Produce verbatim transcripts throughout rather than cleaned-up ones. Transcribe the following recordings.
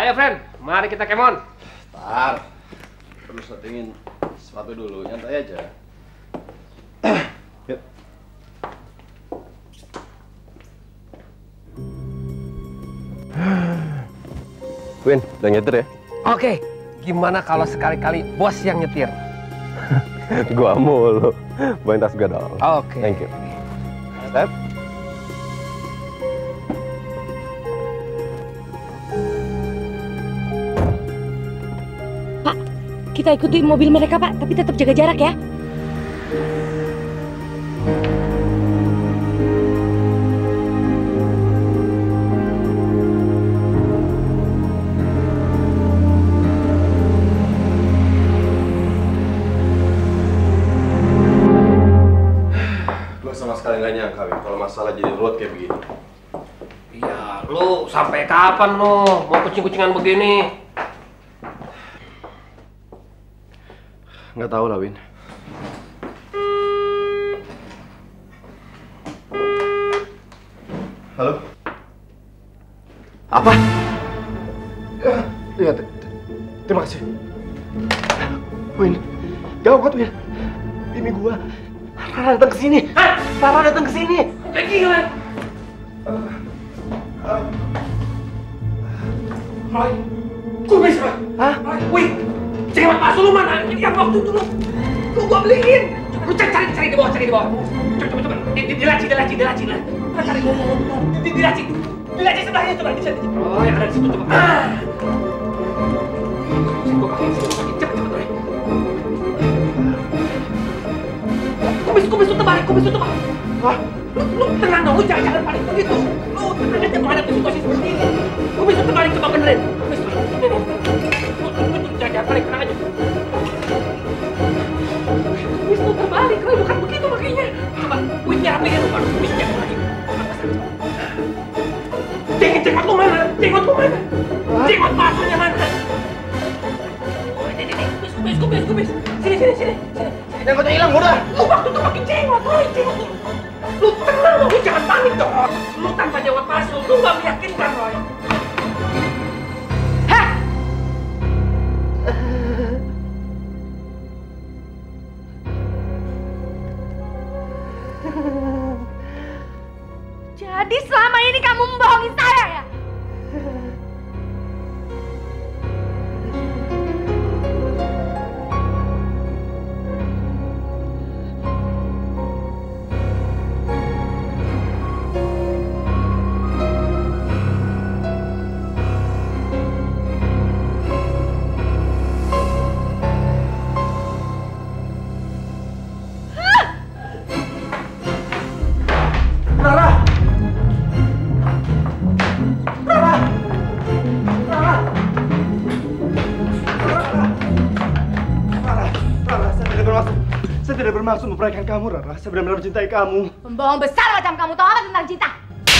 Ayo friend, mari kita kemon. Tar, perlu settingin sepatu dulu, nyantai aja. Yuk. Win, udah nyetir ya? Oke, gimana kalau sekali-kali bos yang nyetir? Gua mulu. Bawain tas gua dong. Oke. Thank you. Step. Pak, kita ikuti mobil mereka, Pak, tapi tetap jaga jarak ya. Nggak nyangka, Win, kalau masalah jadi ruwet kayak begini. Iya, lu sampai kapan lu mau kucing-kucingan begini? Nggak tahu lah, Win. Halo? Apa? Ya, ya terima kasih. Win, gawat, Win. Ini gua. Rara datang ke sini. Hah? Rara datang ke sini. Kayak gila. Roy, kumis Roy. Hah? Roy, wih, cewek palsu lu mana? Yang waktu itu lu, lu gua beliin. Lu cari, cari, cari di bawah, cari di bawah. Coba, coba, coba. Di, di, dilaci, dilaci, dilaci, dilaci. Cari, di, di, dilaci, dilaci sebelahnya, coba, di situ. Oh, yang ada di situ, coba. Ah. Gua pakai sini, pakai cepet, cepet, Roy. Kumis, kumis lu terbalik, kumis lu terbalik. Wah, lu, lu tenang dong, lu jangan jangan panik begitu. Lu tenang aja menghadapi situasi seperti ini. Kumis lu terbalik, coba benerin. Kumis lu, ini nih. Lu, lu, lu jangan jangan panik, tenang aja. Kumis lu terbalik, Roy, bukan begitu makanya. Coba, kumisnya rapiin, baru kumisnya lagi. Jenggot, jenggot lu mana? Jenggot lu mana? Jenggot palsunya mana? Oh, ini, ini, kumis, kumis, kumis, kumis. Sini, sini, sini, sini. Jenggotnya hilang, udah. Lu waktu itu pakai jenggot, Roy, jenggot lu. Lu tenang dong, lu jangan panik dong. Lu tanpa jawab palsu, lu gak meyakinkan, Roy. Hah? Jadi selama ini kamu membohongi saya ya? Saya tidak bermaksud memperhatikan kamu, Rara. Saya benar-benar mencintai kamu. Pembohong besar macam kamu, tahu apa tentang cinta?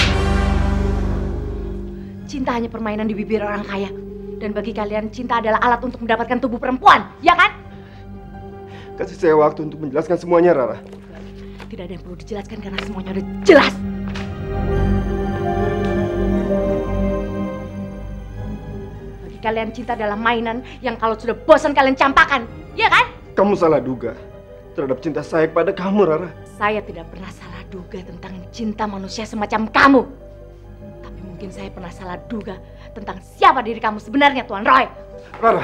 Cinta hanya permainan di bibir orang kaya. Dan bagi kalian, cinta adalah alat untuk mendapatkan tubuh perempuan, ya kan? Kasih saya waktu untuk menjelaskan semuanya, Rara. Tidak ada yang perlu dijelaskan karena semuanya udah jelas. Bagi kalian, cinta adalah mainan yang kalau sudah bosan kalian campakan, ya kan? Kamu salah duga terhadap cinta saya kepada kamu, Rara. Saya tidak pernah salah duga tentang cinta manusia semacam kamu. Tapi mungkin saya pernah salah duga tentang siapa diri kamu sebenarnya, Tuan Roy. Rara,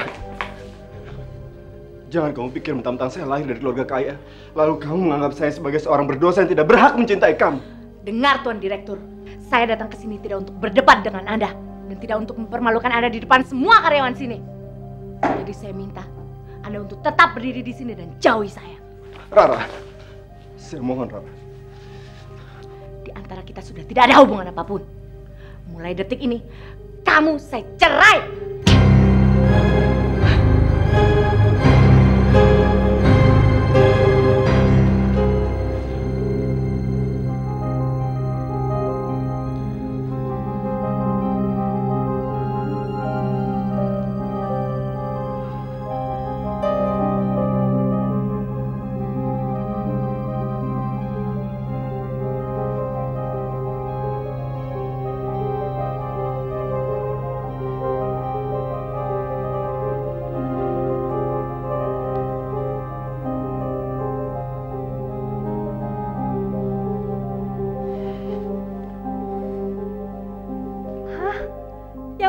jangan kamu pikir mentang-mentang saya lahir dari keluarga kaya, lalu kamu menganggap saya sebagai seorang berdosa yang tidak berhak mencintai kamu. Dengar, Tuan Direktur, saya datang ke sini tidak untuk berdebat dengan Anda dan tidak untuk mempermalukan Anda di depan semua karyawan sini. Jadi saya minta Anda untuk tetap berdiri di sini dan jauhi saya. Rara, saya mohon, Rara. Di antara kita sudah tidak ada hubungan apapun. Mulai detik ini, kamu saya cerai.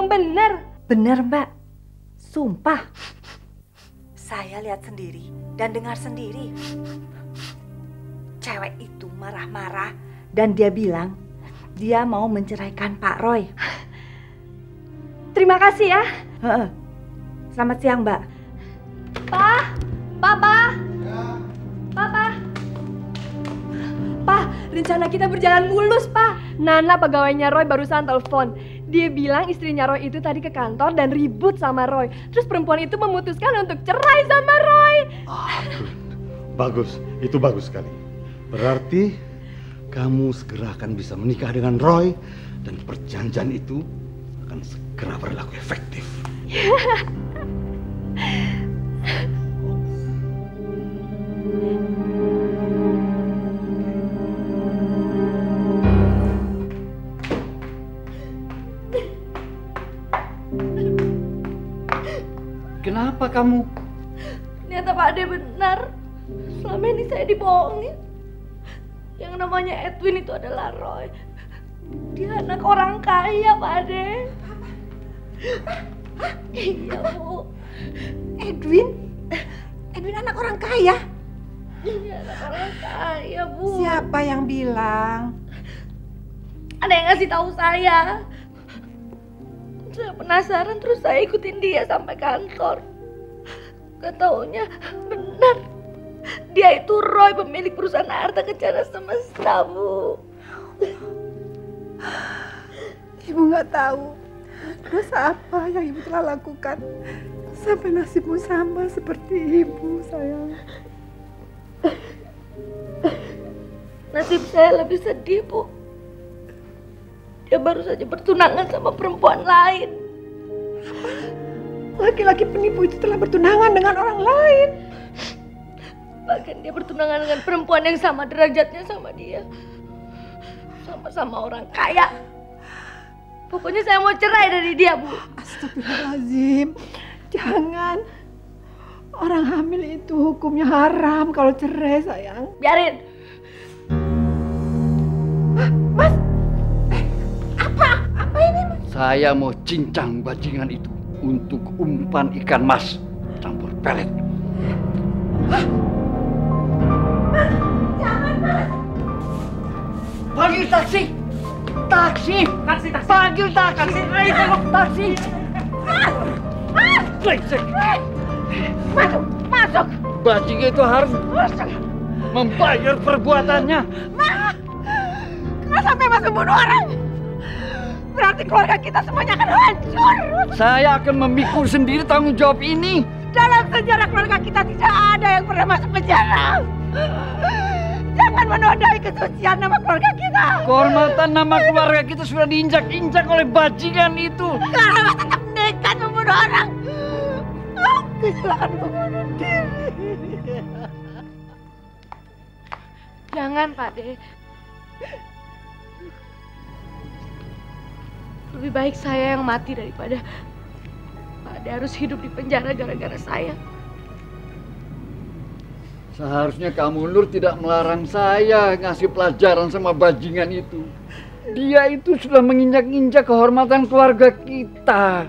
Emang bener? Bener, Mbak. Sumpah. Saya lihat sendiri dan dengar sendiri. Cewek itu marah-marah dan dia bilang dia mau menceraikan Pak Roy. Terima kasih ya. Heeh. Selamat siang, Mbak. Pak, Papa. Papa. Pak, rencana kita berjalan mulus, Pak. Nana pegawainya Roy barusan telepon. Dia bilang istrinya Roy itu tadi ke kantor dan ribut sama Roy. Terus perempuan itu memutuskan untuk cerai sama Roy. Ah, bagus, itu bagus sekali. Berarti kamu segera akan bisa menikah dengan Roy dan perjanjian itu akan segera berlaku efektif. Kenapa kamu? Ternyata Pak Ade benar. Selama ini saya dibohongin. Yang namanya Edwin itu adalah Roy. Dia anak orang kaya, Pak Ade. Iya, Bu. Edwin? Edwin anak orang kaya? Iya, anak orang kaya, Bu. Siapa yang bilang? Ada yang ngasih tahu saya. Saya penasaran terus saya ikutin dia sampai kantor. Gak taunya benar. Dia itu Roy, pemilik perusahaan harta kencana semesta, Bu. Ibu nggak tahu dosa apa yang ibu telah lakukan sampai nasibmu sama seperti ibu, sayang. Nasib saya lebih sedih, Bu. Dia baru saja bertunangan sama perempuan lain. Laki-laki penipu itu telah bertunangan dengan orang lain. Bahkan dia bertunangan dengan perempuan yang sama derajatnya sama dia. Sama-sama orang kaya. Pokoknya saya mau cerai dari dia, Bu. Astagfirullahaladzim. Jangan. Orang hamil itu hukumnya haram kalau cerai, sayang. Biarin. Mas, eh, apa? Apa ini, Mas? Saya mau cincang bajingan itu untuk umpan ikan mas campur pelet. Mas, jangan, Mas. Panggil taksi! Taksi! Taksi, taksi. Panggil taksi! Taksi! Taksi! Mas! Brengsek! Masuk, masuk. Bajingan itu harus membayar perbuatannya. Mas, kalau sampai Mas membunuh orang, berarti keluarga kita semuanya akan hancur. Saya akan memikul sendiri tanggung jawab ini. Dalam sejarah keluarga kita tidak ada yang pernah masuk penjara. Jangan menodai kesucian nama keluarga kita. Kehormatan nama keluarga kita sudah diinjak-injak oleh bajingan itu. Karena Mas tetap nekat membunuh orang. Aku silakan membunuh diri. Jangan, Pak De. Lebih baik saya yang mati daripada Pak De harus hidup di penjara gara-gara saya. Seharusnya kamu, Nur, tidak melarang saya ngasih pelajaran sama bajingan itu. Dia itu sudah menginjak-injak kehormatan keluarga kita.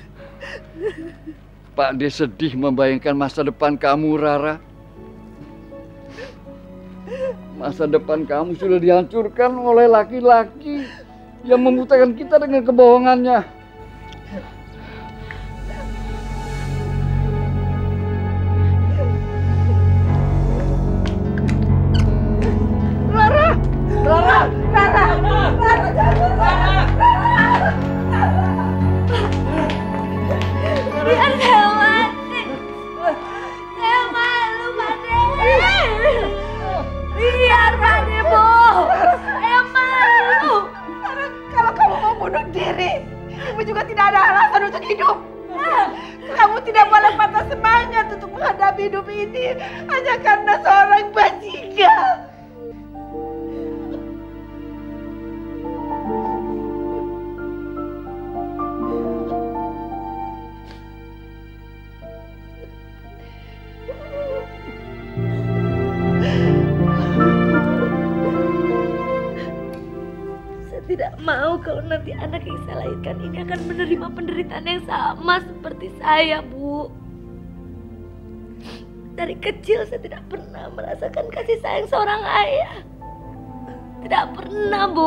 Pak De sedih membayangkan masa depan kamu, Rara. Masa depan kamu sudah dihancurkan oleh laki-laki yang membutakan kita dengan kebohongannya. Rara! Rara! Rara! Rara! Jangan! Rara! Biar saya mati. Saya malu, Pak De. Biar Pak De, Bu. Saya malu. Rara, kalau kamu mau bunuh diri, ibu juga tidak ada alasan untuk hidup. Kamu tidak boleh patah semangat untuk menghadapi hidup ini hanya karena seorang bajingan. tidak mau kalau nanti anak yang saya lahirkan ini akan menerima penderitaan yang sama seperti saya, Bu. Dari kecil saya tidak pernah merasakan kasih sayang seorang ayah. Tidak pernah, Bu.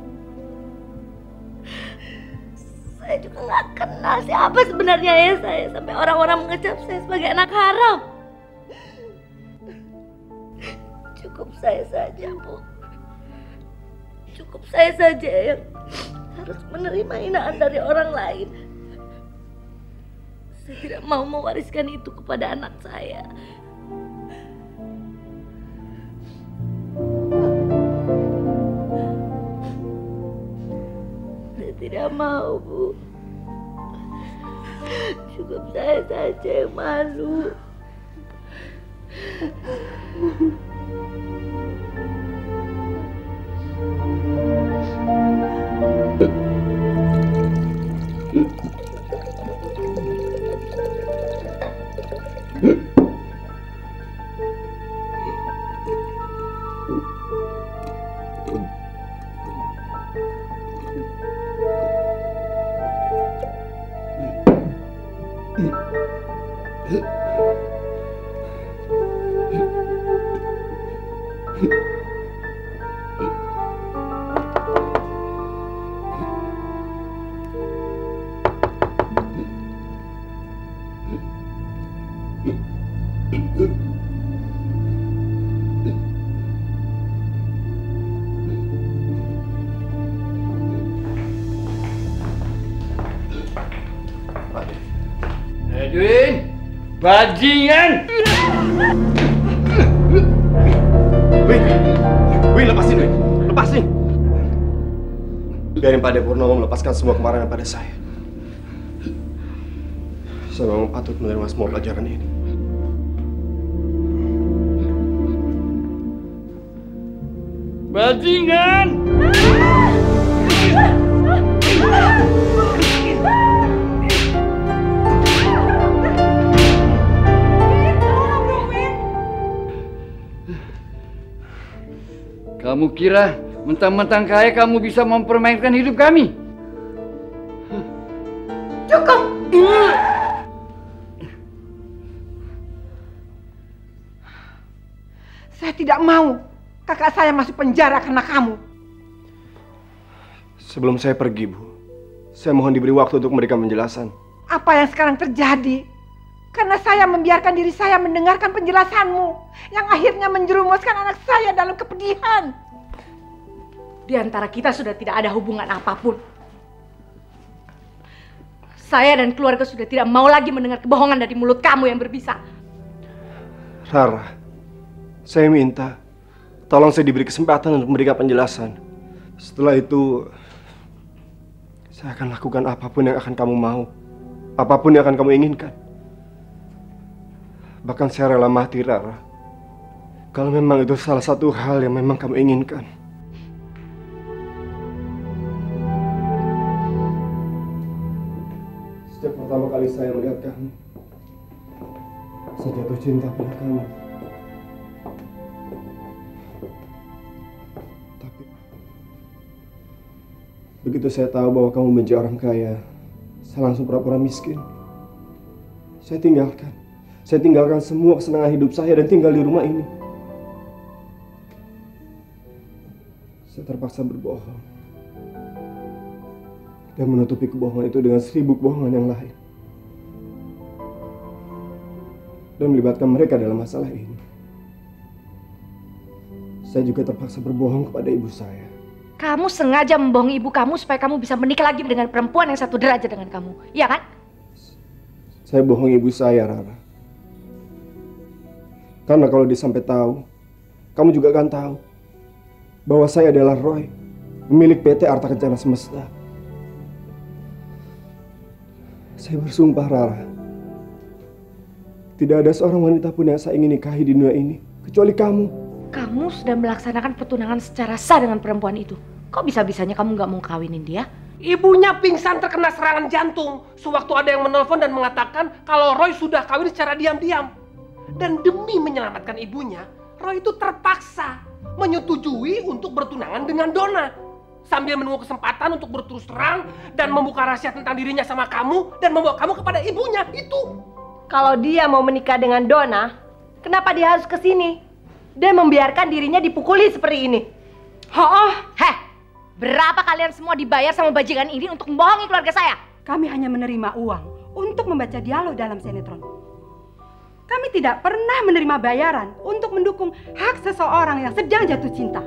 Saya juga nggak kenal siapa sebenarnya ayah saya sampai orang-orang mengecap saya sebagai anak haram. Cukup saya saja, Bu. Cukup saya saja yang harus menerima hinaan dari orang lain. Saya tidak mau mewariskan itu kepada anak saya. Saya tidak mau, Bu. Cukup saya saja yang malu. Edwin, bajingan! Win, Win lepasin Win, lepasin. Biarin Pak De Purnomo melepaskan semua kemarahan pada saya. Saya memang patut menerima semua pelajaran ini. Bajingan! Kamu kira mentang-mentang kaya kamu bisa mempermainkan hidup kami? Cukup! Saya tidak mau kakak saya masuk penjara karena kamu. Sebelum saya pergi, Bu, saya mohon diberi waktu untuk memberikan penjelasan. Apa yang sekarang terjadi? Karena saya membiarkan diri saya mendengarkan penjelasanmu yang akhirnya menjerumuskan anak saya dalam kepedihan. Di antara kita sudah tidak ada hubungan apapun. Saya dan keluarga sudah tidak mau lagi mendengar kebohongan dari mulut kamu yang berbisa. Rara, saya minta tolong saya diberi kesempatan untuk memberikan penjelasan. Setelah itu, saya akan lakukan apapun yang akan kamu mau. Apapun yang akan kamu inginkan. Bahkan saya rela mati, Rara. Kalau memang itu salah satu hal yang memang kamu inginkan. Sejak pertama kali saya melihat kamu, saya jatuh cinta pada kamu. Tapi begitu saya tahu bahwa kamu menjadi orang kaya, saya langsung pura-pura miskin. Saya tinggalkan. Saya tinggalkan semua kesenangan hidup saya dan tinggal di rumah ini. Saya terpaksa berbohong. Dan menutupi kebohongan itu dengan seribu kebohongan yang lain. Dan melibatkan mereka dalam masalah ini. Saya juga terpaksa berbohong kepada ibu saya. Kamu sengaja membohongi ibu kamu supaya kamu bisa menikah lagi dengan perempuan yang satu derajat dengan kamu, iya kan? Saya bohong ibu saya, Rara. Karena kalau dia sampai tahu, kamu juga akan tahu bahwa saya adalah Roy, pemilik P T Arta Kencana Semesta. Saya bersumpah, Rara, tidak ada seorang wanita pun yang saya ingin nikahi di dunia ini, kecuali kamu. Kamu sudah melaksanakan pertunangan secara sah dengan perempuan itu. Kok bisa-bisanya kamu nggak mau kawinin dia? Ibunya pingsan terkena serangan jantung sewaktu ada yang menelpon dan mengatakan kalau Roy sudah kawin secara diam-diam. Dan demi menyelamatkan ibunya, Roy itu terpaksa menyetujui untuk bertunangan dengan Donna. sambil menunggu kesempatan untuk berterus terang dan membuka rahasia tentang dirinya sama kamu dan membawa kamu kepada ibunya. Itu. Kalau dia mau menikah dengan Donna, kenapa dia harus ke sini dan membiarkan dirinya dipukuli seperti ini? Oh, heh, berapa kalian semua dibayar sama bajingan ini untuk membohongi keluarga saya? Kami hanya menerima uang untuk membaca dialog dalam sinetron. Kami tidak pernah menerima bayaran untuk mendukung hak seseorang yang sedang jatuh cinta.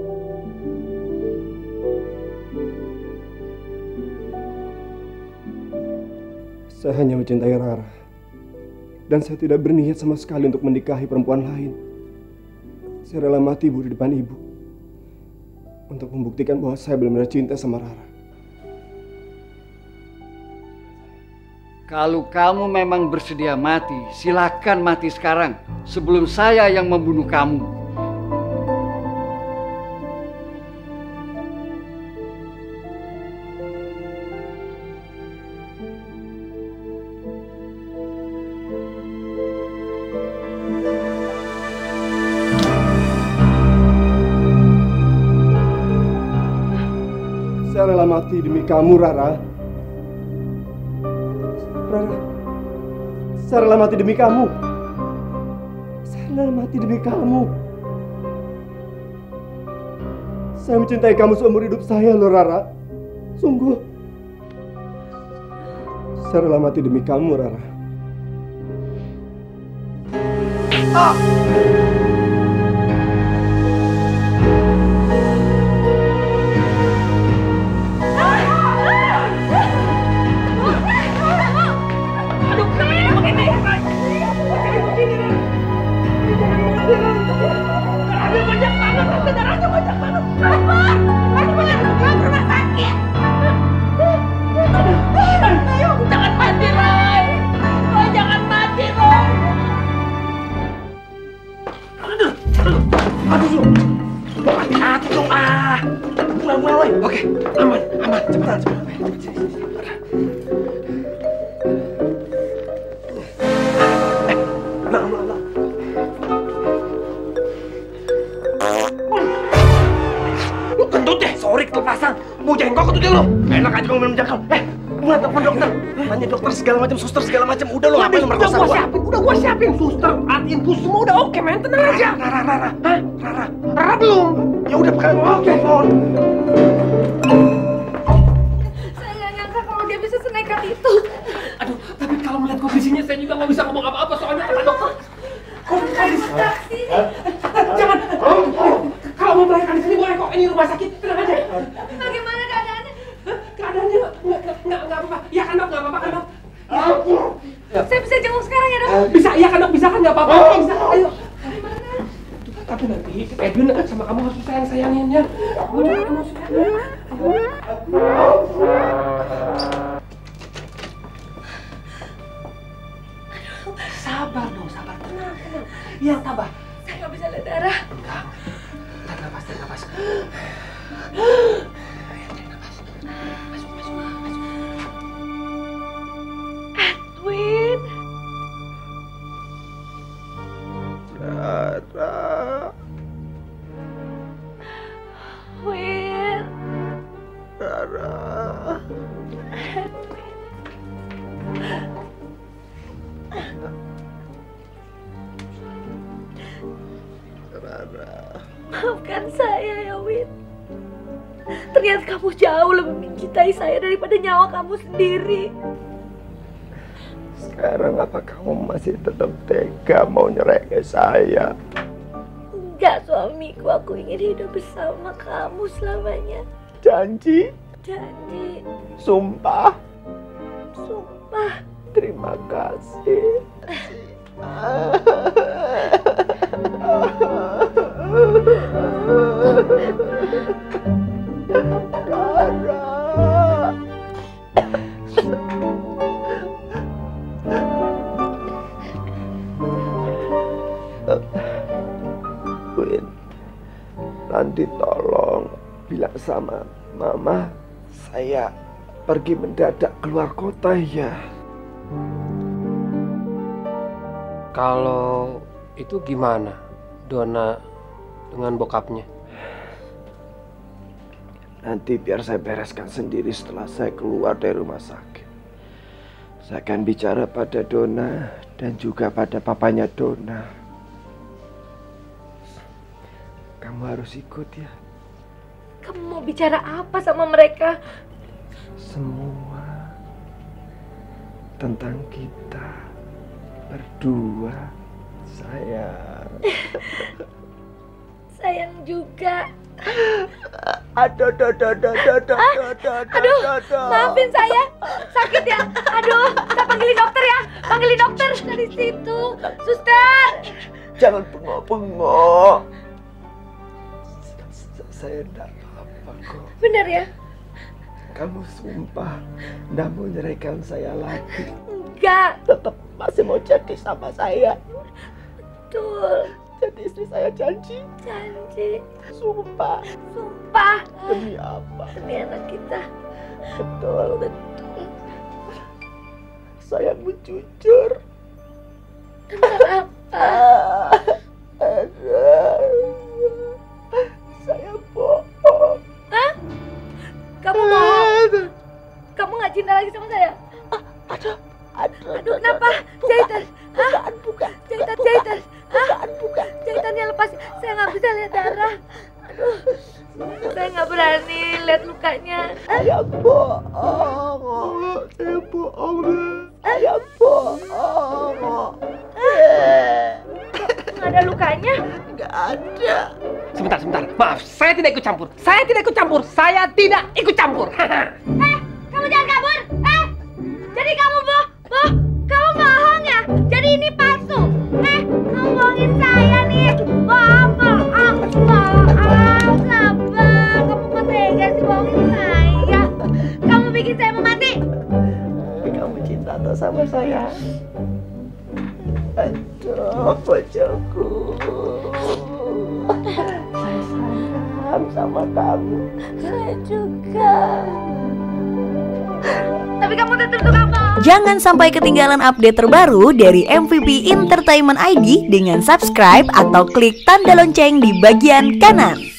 Saya hanya mencintai Rara. Dan saya tidak berniat sama sekali untuk menikahi perempuan lain. Saya rela mati, Bu, di depan Ibu. Untuk membuktikan bahwa saya benar-benar cinta sama Rara. Kalau kamu memang bersedia mati, silakan mati sekarang sebelum saya yang membunuh kamu. Saya rela mati demi kamu, Rara. Rara, saya rela mati demi kamu. Saya rela mati demi kamu. Saya mencintai kamu seumur hidup saya loh, Rara. Sungguh. Saya rela mati demi kamu, Rara. Ah! Jangan mati, Roy. Roy, jangan mati, Roy. Aduh, hati-hati dong, ah. Pulang-pulang, Roy. Oke, aman, aman. Cepetan, cepetan. Pulang, pulang, pulang. Lu kentut deh, sorry kelepasan. Mau jengkok kentutnya lu. Enak aja kamu minum jangkau. Eh, gua telepon dokter. Nanya dokter segala macam, suster segala macam. Udah lu ngapain lu merkosa gua? Udah gua siapin, udah gua siapin. Suster, artiin bus semua udah oke, men. Tenang aja. Rara, Rara, Hah? Rara, Rara belum. Ya udah, bukan oke, telepon. Saya nggak nyangka kalau dia bisa senekat itu. Aduh, tapi kalau melihat kondisinya saya juga nggak bisa ngomong apa-apa soalnya kata dokter. Kondisi. Jangan. Kalau mau melahirkan di sini boleh kok. Ini rumah sakit. Tenang aja. Bagaimana keadaannya? Keadaannya nggak nggak nggak apa-apa. Ya kan dok, nggak apa-apa kan dok. Ya. Saya bisa jenguk sekarang ya dok? Bisa, iya kan dok, bisa kan nggak apa-apa. Bisa, ayo. Tapi nanti Edwin sama kamu harus sayang-sayangin ya. Udah emosi. Sabar dong, sabar, tenang, tenang. Iya, tabah. Saya nggak bisa lihat darah. Enggak. Tarik nafas, tarik nafas. Ayo, tarik nafas. Masuk, masuk, masuk. Edwin. Rara. Win. Rara. Rara. Maafkan saya ya Win. Ternyata kamu jauh lebih mencintai saya daripada nyawa kamu sendiri. Sekarang apa kamu masih tetap tega mau nyerahkan saya? Enggak suamiku, aku ingin hidup bersama kamu selamanya. Janji? Janji. Sumpah? Sumpah. Terima kasih. Win, nanti tolong bilang sama Mama saya pergi mendadak keluar kota ya. Kalau itu gimana, Donna dengan bokapnya? Nanti biar saya bereskan sendiri setelah saya keluar dari rumah sakit. Saya akan bicara pada Donna dan juga pada papanya Donna. Kamu harus ikut ya. Kamu mau bicara apa sama mereka? Semua tentang kita berdua, sayang. Sayang juga. Aduh, aduh, aduh, aduh, aduh, aduh, aduh, maafin saya, sakit ya. Aduh, saya panggilin dokter ya, panggilin dokter dari situ, suster. Jangan bengok-bengok. Saya enggak apa-apa kok. Benar ya? Kamu sumpah enggak mau nyeraikan saya lagi? Enggak. Tetap masih mau jadi sama saya? Betul. Jadi istri saya, janji? Janji. Sumpah? Sumpah. Demi apa? Demi anak kita. Betul. Betul. Saya mau jujur. Tentang apa? Saya bohong. Hah? Kamu bohong? Kamu nggak cinta lagi sama saya? Aduh, aduh, aduh, kenapa? Jahitan? Bukan, bukan. Jahitan, jahitan. Bukan, bukan. Jahitannya lepas. Saya nggak bisa lihat darah. Aduh, saya nggak berani lihat lukanya. Saya bohong. Saya bohong. Saya bohong. Nggak ada lukanya? Nggak ada. Sebentar, sebentar. Maaf, saya tidak ikut campur. Saya tidak ikut campur. Saya tidak ikut campur. Eh, kamu jangan kabur. Eh, jadi kamu boh, boh, kamu bohong ya? Jadi ini palsu. Eh, kamu bohongin saya nih. Bohong, bohong, bohong. Sabar, kamu kok tega sih bohongin saya? Kamu bikin saya mau mati. Kamu cinta atau sama saya? Aduh, bojoku. Saya sayang sama kamu. Saya juga. Tapi kamu tetap tukang bohong. Jangan sampai ketinggalan update terbaru dari M V P Entertainment I D dengan subscribe atau klik tanda lonceng di bagian kanan.